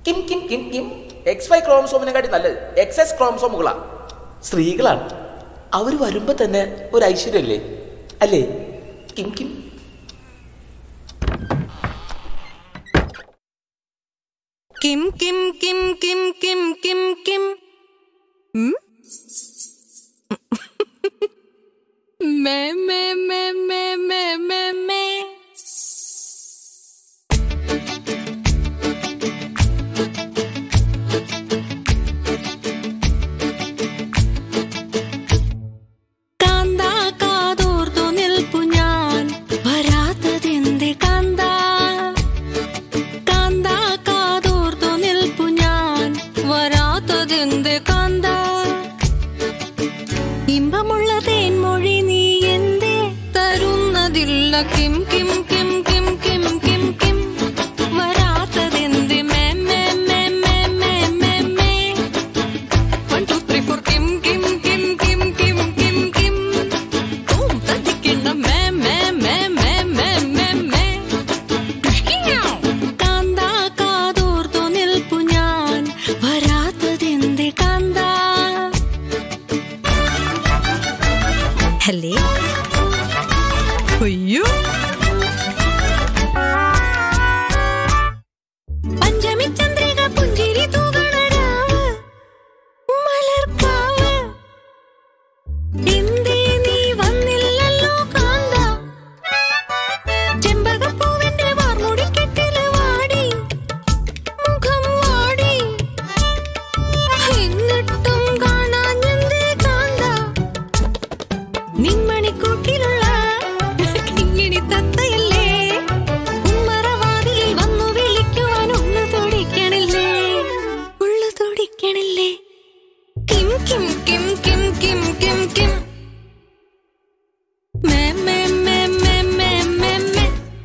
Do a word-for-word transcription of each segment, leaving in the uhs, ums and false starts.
Kim കിം കിം കിം എക്സ് വൈ ക്രോമസോമിനെക്കാട്ടി നല്ലത് എക്സ് എസ് ക്രോമസോമുകളാ. സ്ത്രീകളാണ്. അവർ വരുമ്പോ തന്നെ ഒരു ഐശ്വര്യല്ലേ അല്ലേ? കിം കിം കിം കിം കിം കിം കിം കിം കിം മേ മേ മേ മേ മേ മേ മേ കിം കിം കിം കിം കിം കിം കിം വരാത്തതെന്ത് മേ മേ മേ മേ മേ മേ മേ വൺ ടു ത്രീ ഫോർ കിം കിം കിം കിം കിം കിം കിം ഓം തട്ടിക്കുന്ന മേ മേ മേ മേ മേ മേ മേ കാന്താ കാതോർത്തു നിൽപ്പു ഞാൻ വരാത്തതെന്ത് കാന്താ. ഹലേ അയ്യോ പഞ്ചമി ചന്ദ്രിക പുഞ്ചിരി തൂകണ രാവ് മലർക്കാവ് എന്തേ നീ വന്നില്ലല്ലോ കാന്ത. ചെമ്പകപ്പൂവിന്റെ വാർമുടിക്കെട്ടില് വാടി മുഖം വാടി എന്നിട്ടും കാണാഞ്ഞെന്തേ കാന്ത. നിന്മണിക്കൂട്ടിലുള്ള കിം കിം കിം കിം കിം കിം മേ മേ മേ മേ മേ മേ മേ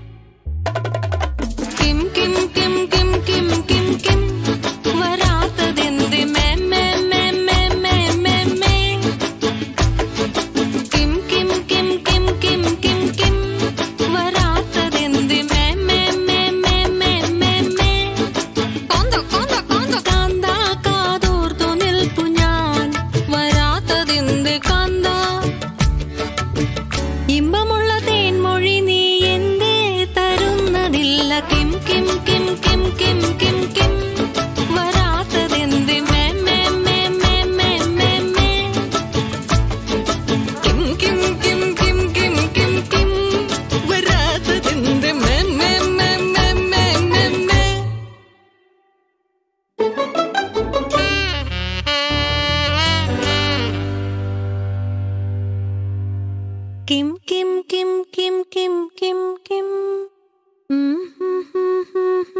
കിം കിം കിം കിം കിം കിം കിം വരാത്തതെന്ത് മേ മേ മേ മേ മേ മേ മേ കിം കിം കിം കിം കിം കിം കിം വരാത്തതെന്ത് മേ മേ മേ മേ മേ മേ മേ കാന്ത കാന്ത കാന്ത കാന്ത കാതോർത്തു നിൽപ്പു ഞാൻ വരാത്തതെന്ത് കാന്ത. ഇമ്പമുള്ള തേൻമൊഴി നീ എന്തേ തരുന്നതില്ല കിം കിം കിം കിം കിം കിം കിം വരാത്തതെന്ത് മേ മേ മേ മേ മേ മേ മേ കിം കിം കിം കിം കിം കിം കിം വരാത്തതെന്ത് മേ മേ മേ മേ മേ മേ മേ. കിം കിം കിം കിം കിം കിം കിം